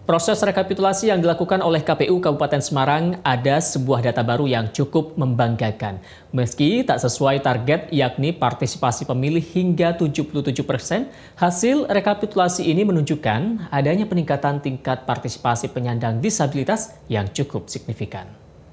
Proses rekapitulasi yang dilakukan oleh KPU Kabupaten Semarang ada sebuah data baru yang cukup membanggakan. Meski tak sesuai target yakni partisipasi pemilih hingga 77%, hasil rekapitulasi ini menunjukkan adanya peningkatan tingkat partisipasi penyandang disabilitas yang cukup signifikan.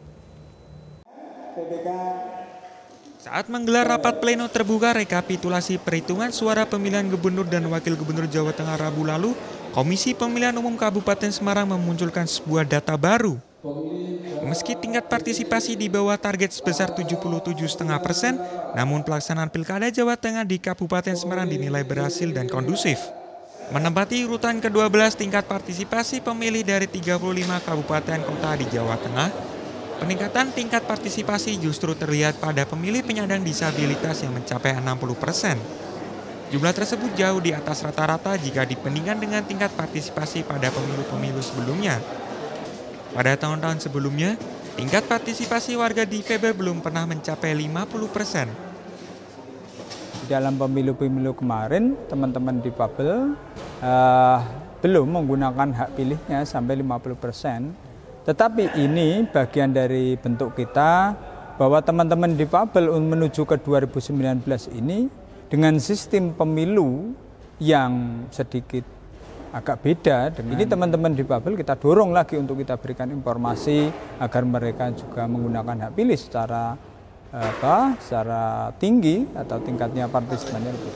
Saat menggelar rapat pleno terbuka rekapitulasi perhitungan suara pemilihan gubernur dan wakil gubernur Jawa Tengah Rabu lalu, Komisi Pemilihan Umum Kabupaten Semarang memunculkan sebuah data baru. Meski tingkat partisipasi di bawah target sebesar 77,5%, namun pelaksanaan Pilkada Jawa Tengah di Kabupaten Semarang dinilai berhasil dan kondusif. Menempati urutan ke-12 tingkat partisipasi pemilih dari 35 kabupaten kota di Jawa Tengah, peningkatan tingkat partisipasi justru terlihat pada pemilih penyandang disabilitas yang mencapai 60%. Jumlah tersebut jauh di atas rata-rata jika dibandingkan dengan tingkat partisipasi pada pemilu-pemilu sebelumnya. Pada tahun-tahun sebelumnya, tingkat partisipasi warga di VB belum pernah mencapai 50%. Dalam pemilu-pemilu kemarin, teman-teman difabel belum menggunakan hak pilihnya sampai 50%. Tetapi ini bagian dari bentuk kita bahwa teman-teman difabel menuju ke 2019 ini dengan sistem pemilu yang sedikit agak beda. Ini teman-teman difabel kita dorong lagi untuk kita berikan informasi agar mereka juga menggunakan hak pilih secara tinggi atau tingkatnya partisipannya lebih.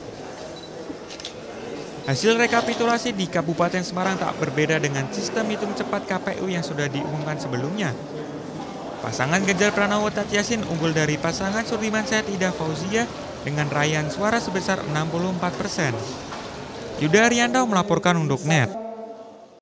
Hasil rekapitulasi di Kabupaten Semarang tak berbeda dengan sistem hitung cepat KPU yang sudah diumumkan sebelumnya. Pasangan Ganjar Pranowo Tat Yassin unggul dari pasangan Sudirman Said Ida Fauzia dengan raihan suara sebesar 64%. Yuda Arianto melaporkan untuk NET.